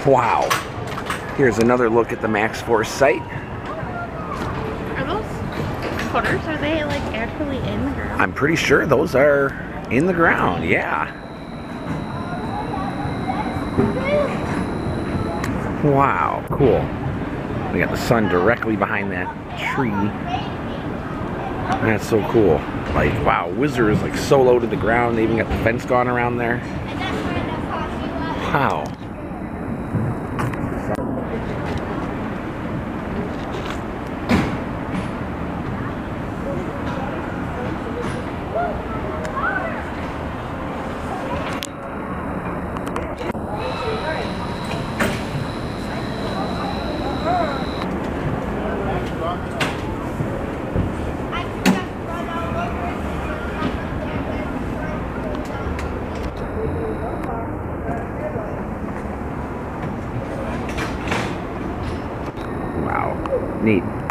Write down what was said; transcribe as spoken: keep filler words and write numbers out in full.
Wow. Here's another look at the Maxx Force site. Are those footers? Are they like actually in the ground? I'm pretty sure those are in the ground, yeah. Wow, cool. We got the sun directly behind that tree. That's so cool. Like, wow, Whizzer is like so low to the ground. They even got the fence gone around there. Wow. Wow, neat.